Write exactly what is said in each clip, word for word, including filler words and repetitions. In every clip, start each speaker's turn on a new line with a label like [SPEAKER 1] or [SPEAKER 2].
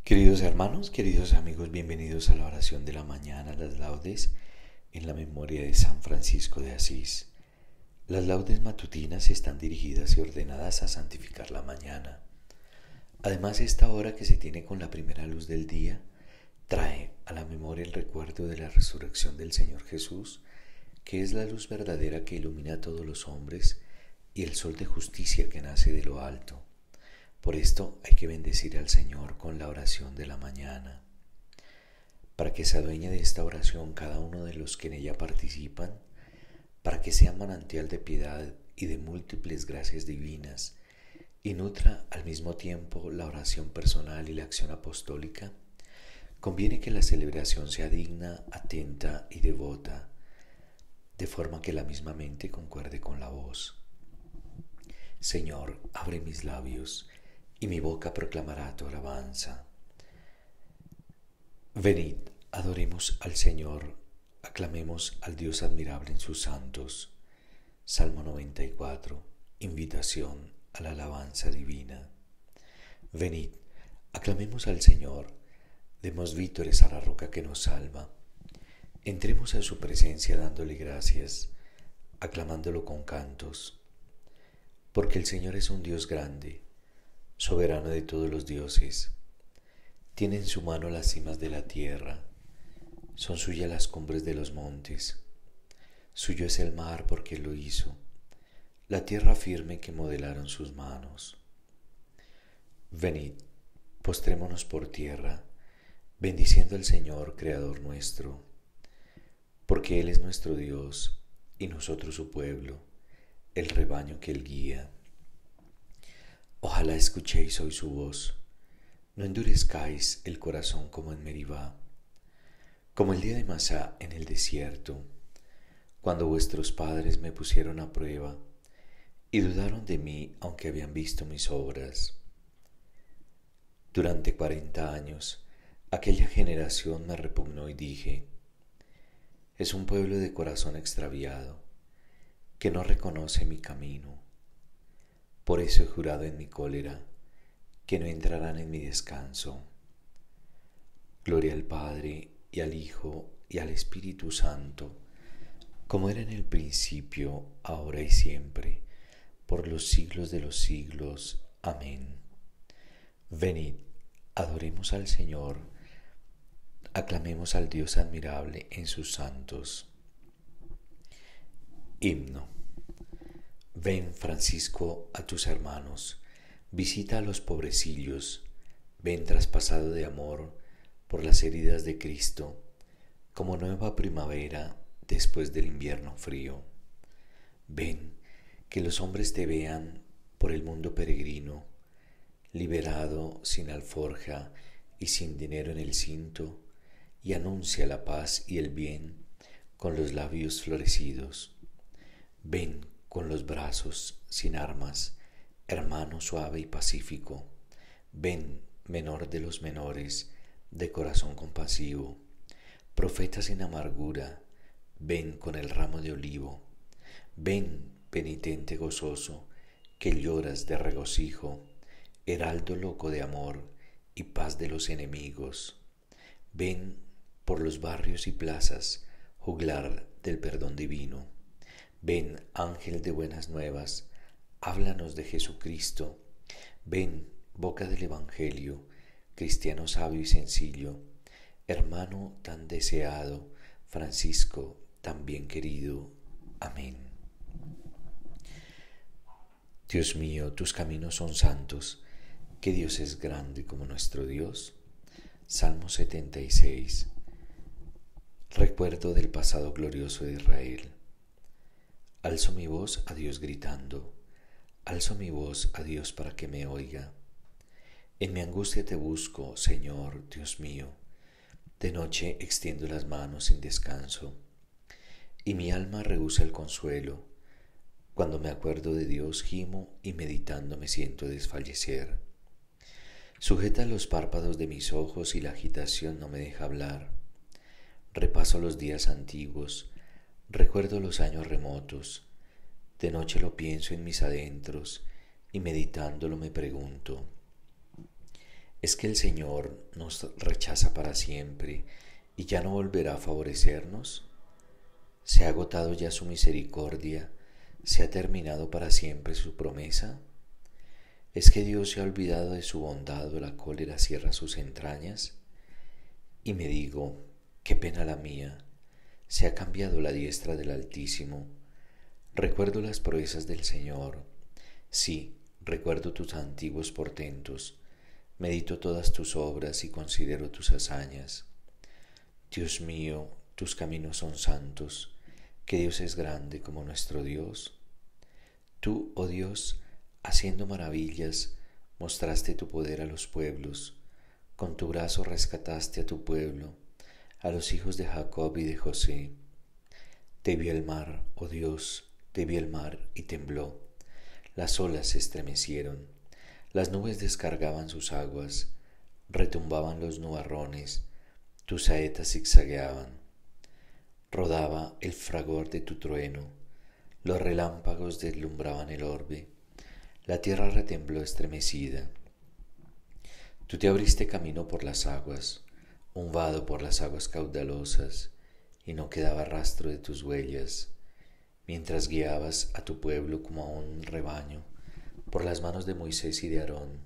[SPEAKER 1] Queridos hermanos, queridos amigos, bienvenidos a la oración de la mañana, las laudes en la memoria de San Francisco de Asís. Las laudes matutinas están dirigidas y ordenadas a santificar la mañana. Además, esta hora que se tiene con la primera luz del día trae a la memoria el recuerdo de la resurrección del Señor Jesús, que es la luz verdadera que ilumina a todos los hombres y el sol de justicia que nace de lo alto. Por esto hay que bendecir al Señor con la oración de la mañana, para que se adueñe de esta oración cada uno de los que en ella participan, para que sea manantial de piedad y de múltiples gracias divinas, y nutra al mismo tiempo la oración personal y la acción apostólica. Conviene que la celebración sea digna, atenta y devota, de forma que la misma mente concuerde con la voz. Señor, abre mis labios, y mi boca proclamará tu alabanza. Venid, adoremos al Señor, aclamemos al Dios admirable en sus santos. Salmo noventa y cuatro, invitación a la alabanza divina. Venid, aclamemos al Señor, demos vítores a la roca que nos salva. Entremos a su presencia dándole gracias, aclamándolo con cantos. Porque el Señor es un Dios grande, soberano de todos los dioses. Tiene en su mano las cimas de la tierra, son suyas las cumbres de los montes. Suyo es el mar porque él lo hizo, la tierra firme que modelaron sus manos. Venid, postrémonos por tierra, bendiciendo al Señor, Creador nuestro, porque Él es nuestro Dios y nosotros su pueblo, el rebaño que Él guía. Ojalá escuchéis hoy su voz, no endurezcáis el corazón como en Meribá, como el día de Masá en el desierto, cuando vuestros padres me pusieron a prueba y dudaron de mí aunque habían visto mis obras. Durante cuarenta años aquella generación me repugnó y dije, es un pueblo de corazón extraviado, que no reconoce mi camino. Por eso he jurado en mi cólera que no entrarán en mi descanso. Gloria al Padre, y al Hijo, y al Espíritu Santo, como era en el principio, ahora y siempre, por los siglos de los siglos. Amén. Venid, adoremos al Señor, aclamemos al Dios admirable en sus santos. Himno. Ven, Francisco, a tus hermanos, visita a los pobrecillos, ven traspasado de amor por las heridas de Cristo, como nueva primavera después del invierno frío. Ven, que los hombres te vean por el mundo peregrino, liberado sin alforja y sin dinero en el cinto, y anuncia la paz y el bien con los labios florecidos. Ven con los brazos sin armas, hermano suave y pacífico. Ven, menor de los menores, de corazón compasivo. Profeta sin amargura, ven con el ramo de olivo. Ven, penitente gozoso, que lloras de regocijo, heraldo loco de amor y paz de los enemigos. Ven por los barrios y plazas, juglar del perdón divino. Ven, ángel de buenas nuevas, háblanos de Jesucristo. Ven, boca del Evangelio, cristiano sabio y sencillo, hermano tan deseado, Francisco tan bien querido. Amén. Dios mío, tus caminos son santos, que Dios es grande como nuestro Dios. Salmo setenta y seis. Recuerdo del pasado glorioso de Israel. Alzo mi voz a Dios gritando, alzo mi voz a Dios para que me oiga. En mi angustia te busco, Señor, Dios mío. De noche extiendo las manos sin descanso, y mi alma rehúsa el consuelo. Cuando me acuerdo de Dios gimo y meditando me siento desfallecer. Sujeta los párpados de mis ojos y la agitación no me deja hablar. Repaso los días antiguos, recuerdo los años remotos, de noche lo pienso en mis adentros y meditándolo me pregunto, ¿Es que el Señor nos rechaza para siempre y ya no volverá a favorecernos? ¿Se ha agotado ya su misericordia? ¿Se ha terminado para siempre su promesa? ¿Es que Dios se ha olvidado de su bondad o la cólera cierra sus entrañas? Y me digo, qué pena la mía, se ha cambiado la diestra del Altísimo. Recuerdo las proezas del Señor, sí, recuerdo tus antiguos portentos, medito todas tus obras y considero tus hazañas. Dios mío, tus caminos son santos, que Dios es grande como nuestro Dios. Tú, oh Dios, haciendo maravillas, mostraste tu poder a los pueblos, con tu brazo rescataste a tu pueblo, a los hijos de Jacob y de José. Te vio el mar, oh Dios, te vio el mar y tembló, las olas se estremecieron, las nubes descargaban sus aguas, retumbaban los nubarrones, tus saetas zigzagueaban, rodaba el fragor de tu trueno, los relámpagos deslumbraban el orbe, la tierra retembló estremecida. Tú te abriste camino por las aguas, un vado por las aguas caudalosas, y no quedaba rastro de tus huellas, mientras guiabas a tu pueblo como a un rebaño, por las manos de Moisés y de Aarón.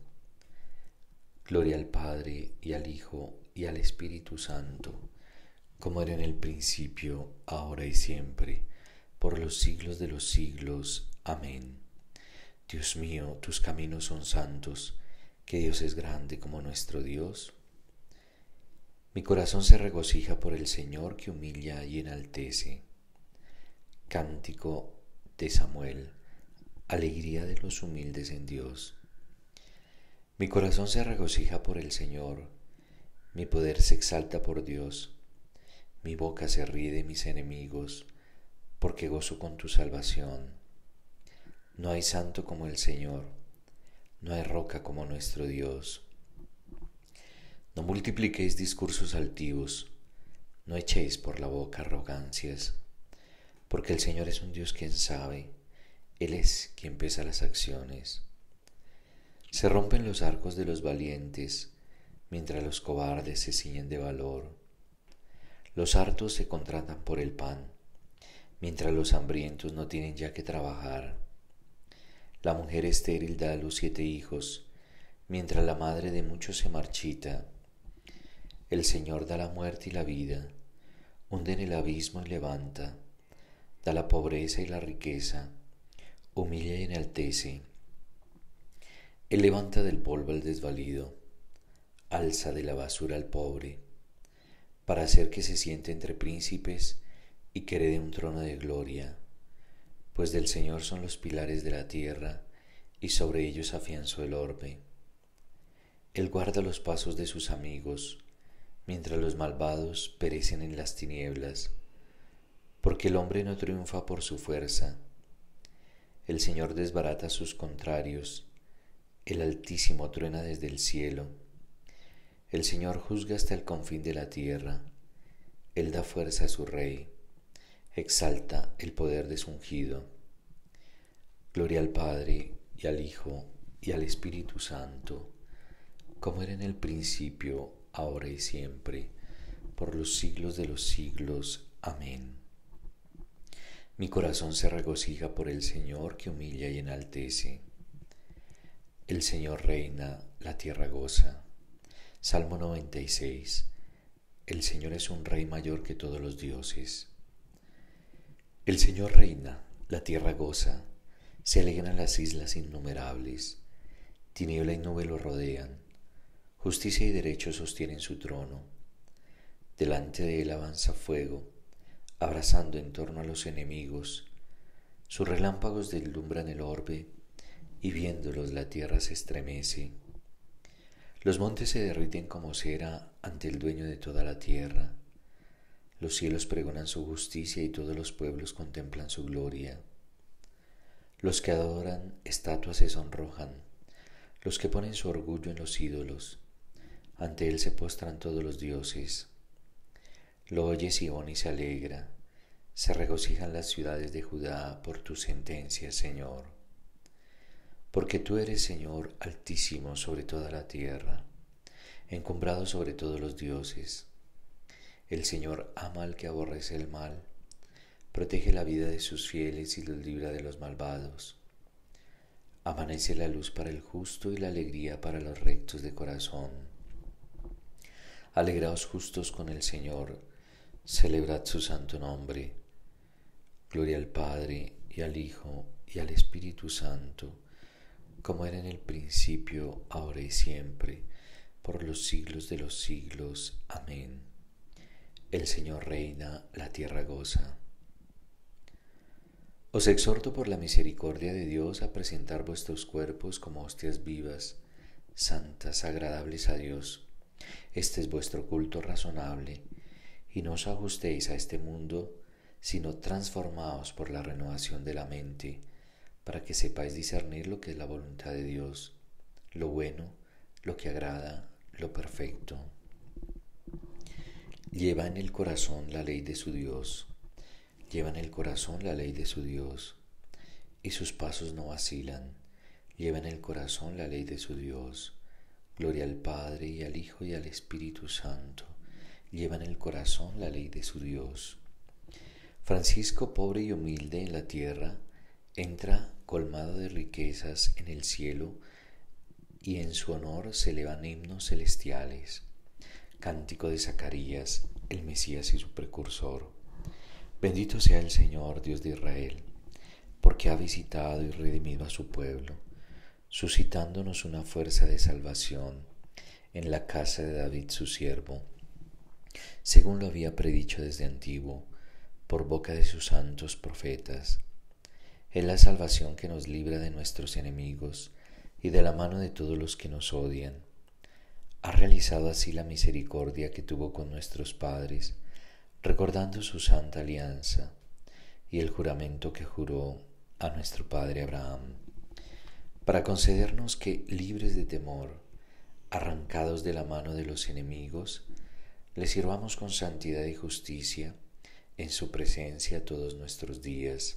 [SPEAKER 1] Gloria al Padre, y al Hijo, y al Espíritu Santo, como era en el principio, ahora y siempre, por los siglos de los siglos. Amén. Dios mío, tus caminos son santos, que Dios es grande como nuestro Dios. Mi corazón se regocija por el Señor que humilla y enaltece. Cántico de Samuel, alegría de los humildes en Dios. Mi corazón se regocija por el Señor, mi poder se exalta por Dios, mi boca se ríe de mis enemigos, porque gozo con tu salvación. No hay santo como el Señor, no hay roca como nuestro Dios. No multipliquéis discursos altivos, no echéis por la boca arrogancias, porque el Señor es un Dios quien sabe, Él es quien pesa las acciones. Se rompen los arcos de los valientes, mientras los cobardes se ciñen de valor. Los hartos se contratan por el pan, mientras los hambrientos no tienen ya que trabajar. La mujer estéril da a luz siete hijos, mientras la madre de muchos se marchita. El Señor da la muerte y la vida, hunde en el abismo y levanta, da la pobreza y la riqueza, humilla y enaltece. Él levanta del polvo al desvalido, alza de la basura al pobre, para hacer que se siente entre príncipes y que herede un trono de gloria, pues del Señor son los pilares de la tierra, y sobre ellos afianzó el orbe. Él guarda los pasos de sus amigos, mientras los malvados perecen en las tinieblas, porque el hombre no triunfa por su fuerza. El Señor desbarata a sus contrarios, el Altísimo truena desde el cielo. El Señor juzga hasta el confín de la tierra, Él da fuerza a su rey, exalta el poder de su ungido. Gloria al Padre, y al Hijo, y al Espíritu Santo, como era en el principio, ahora y siempre, por los siglos de los siglos. Amén. Mi corazón se regocija por el Señor que humilla y enaltece. El Señor reina, la tierra goza. Salmo noventa y seis. El Señor es un Rey mayor que todos los dioses. El Señor reina, la tierra goza, se alegran las islas innumerables, tiniebla y nube lo rodean, justicia y derecho sostienen su trono. Delante de él avanza fuego, abrazando en torno a los enemigos, sus relámpagos deslumbran el orbe, y viéndolos la tierra se estremece. Los montes se derriten como cera ante el dueño de toda la tierra. Los cielos pregonan su justicia y todos los pueblos contemplan su gloria. Los que adoran estatuas se sonrojan, los que ponen su orgullo en los ídolos. Ante él se postran todos los dioses. Lo oye Sion y se alegra, se regocijan las ciudades de Judá por tu sentencia, Señor. Porque tú eres, Señor, altísimo sobre toda la tierra. encumbrado sobre todos los dioses. El Señor ama al que aborrece el mal, protege la vida de sus fieles y los libra de los malvados. Amanece la luz para el justo y la alegría para los rectos de corazón. Alegraos justos con el Señor, celebrad su santo nombre. Gloria al Padre, y al Hijo, y al Espíritu Santo, como era en el principio, ahora y siempre, por los siglos de los siglos. Amén. El Señor reina, la tierra goza. Os exhorto por la misericordia de Dios a presentar vuestros cuerpos como hostias vivas, santas, agradables a Dios. Este es vuestro culto razonable, y no os ajustéis a este mundo, sino transformaos por la renovación de la mente, para que sepáis discernir lo que es la voluntad de Dios, lo bueno, lo que agrada, lo perfecto. Lleva en el corazón la ley de su Dios, lleva en el corazón la ley de su Dios, y sus pasos no vacilan. Lleva en el corazón la ley de su Dios. Gloria al Padre, y al Hijo, y al Espíritu Santo. Lleva en el corazón la ley de su Dios. Francisco, pobre y humilde en la tierra, entra colmado de riquezas en el cielo, y en su honor se elevan himnos celestiales. Cántico de Zacarías, el Mesías y su precursor. Bendito sea el Señor, Dios de Israel, porque ha visitado y redimido a su pueblo, suscitándonos una fuerza de salvación en la casa de David su siervo, según lo había predicho desde antiguo, por boca de sus santos profetas. Es la salvación que nos libra de nuestros enemigos y de la mano de todos los que nos odian. Ha realizado así la misericordia que tuvo con nuestros padres, recordando su santa alianza y el juramento que juró a nuestro padre Abraham, para concedernos que, libres de temor, arrancados de la mano de los enemigos, le sirvamos con santidad y justicia en su presencia todos nuestros días.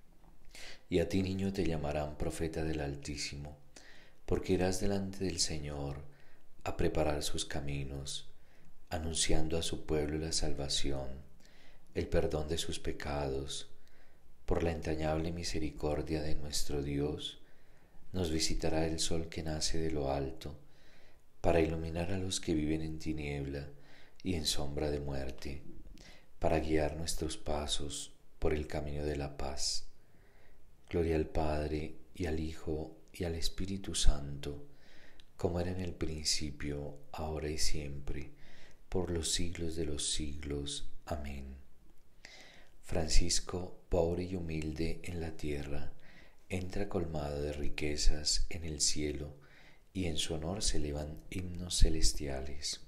[SPEAKER 1] Y a ti, niño, te llamarán profeta del Altísimo, porque irás delante del Señor a preparar sus caminos, anunciando a su pueblo la salvación, el perdón de sus pecados. Por la entrañable misericordia de nuestro Dios, nos visitará el sol que nace de lo alto, para iluminar a los que viven en tiniebla y en sombra de muerte, para guiar nuestros pasos por el camino de la paz. Gloria al Padre, y al Hijo, y al Espíritu Santo, como era en el principio, ahora y siempre, por los siglos de los siglos. Amén. Francisco, pobre y humilde en la tierra, entra colmado de riquezas en el cielo, y en su honor se elevan himnos celestiales.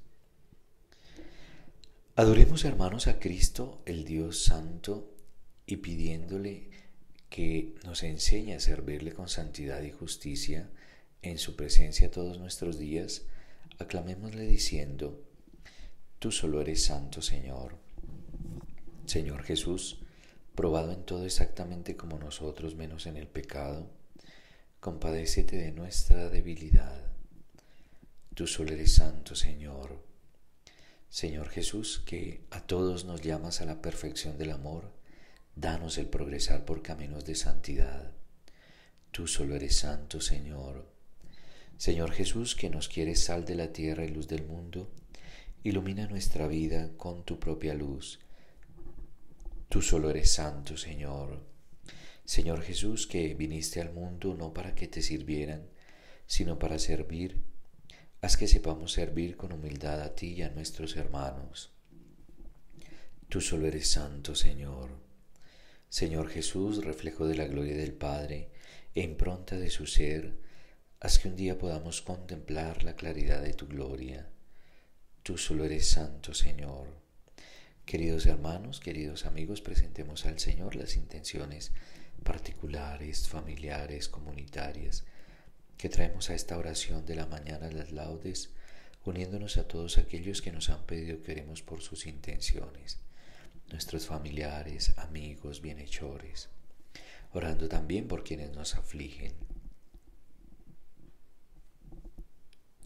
[SPEAKER 1] Adoremos, hermanos, a Cristo, el Dios Santo, y pidiéndole que nos enseñe a servirle con santidad y justicia en su presencia todos nuestros días, aclamémosle diciendo: Tú solo eres santo, Señor. Señor Jesús, probado en todo exactamente como nosotros, menos en el pecado, compadécete de nuestra debilidad. Tú solo eres santo, Señor. Señor Jesús, que a todos nos llamas a la perfección del amor, danos el progresar por caminos de santidad. Tú solo eres santo, Señor. Señor Jesús, que nos quieres sal de la tierra y luz del mundo, ilumina nuestra vida con tu propia luz. Tú solo eres santo, Señor. Señor Jesús, que viniste al mundo no para que te sirvieran, sino para servir, haz que sepamos servir con humildad a ti y a nuestros hermanos. Tú solo eres santo, Señor. Señor Jesús, reflejo de la gloria del Padre e impronta de su ser, haz que un día podamos contemplar la claridad de tu gloria. Tú solo eres santo, Señor. Queridos hermanos, queridos amigos, presentemos al Señor las intenciones particulares, familiares, comunitarias, que traemos a esta oración de la mañana, las laudes, uniéndonos a todos aquellos que nos han pedido que oremos por sus intenciones, nuestros familiares, amigos, bienhechores, orando también por quienes nos afligen.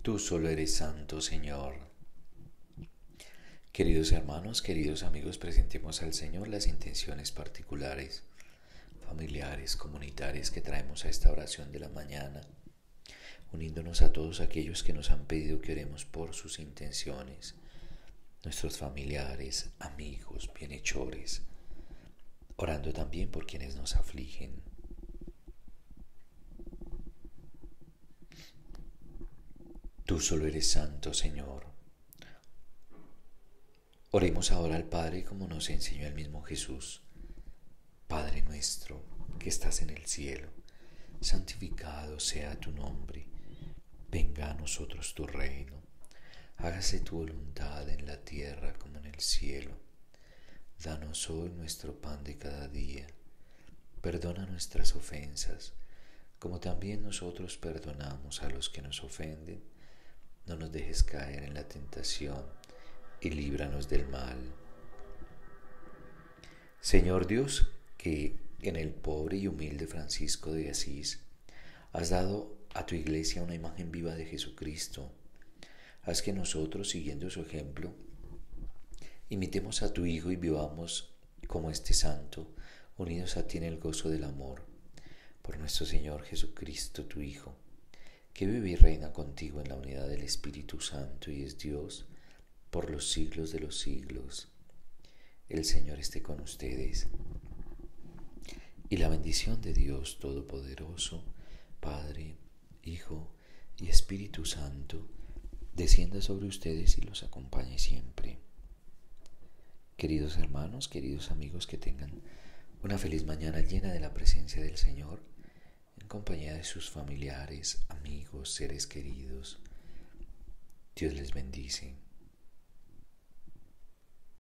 [SPEAKER 1] Tú solo eres santo, Señor. Queridos hermanos, queridos amigos, presentemos al Señor las intenciones particulares, familiares, comunitarias que traemos a esta oración de la mañana, uniéndonos a todos aquellos que nos han pedido que oremos por sus intenciones, nuestros familiares, amigos, bienhechores, orando también por quienes nos afligen. Tú solo eres santo, Señor. Oremos ahora al Padre como nos enseñó el mismo Jesús. Padre nuestro, que estás en el cielo, santificado sea tu nombre. Venga a nosotros tu reino. Hágase tu voluntad en la tierra como en el cielo. Danos hoy nuestro pan de cada día. Perdona nuestras ofensas, como también nosotros perdonamos a los que nos ofenden. No nos dejes caer en la tentación y líbranos del mal. Señor Dios, que en el pobre y humilde Francisco de Asís has dado a tu iglesia una imagen viva de Jesucristo, haz que nosotros, siguiendo su ejemplo, imitemos a tu Hijo y vivamos como este santo, unidos a ti en el gozo del amor, por nuestro Señor Jesucristo, tu Hijo, que vive y reina contigo en la unidad del Espíritu Santo y es Dios por los siglos de los siglos. El Señor esté con ustedes. Y la bendición de Dios Todopoderoso, Padre, Hijo y Espíritu Santo, descienda sobre ustedes y los acompañe siempre. Queridos hermanos, queridos amigos, que tengan una feliz mañana llena de la presencia del Señor, en compañía de sus familiares, amigos, seres queridos. Dios les bendice.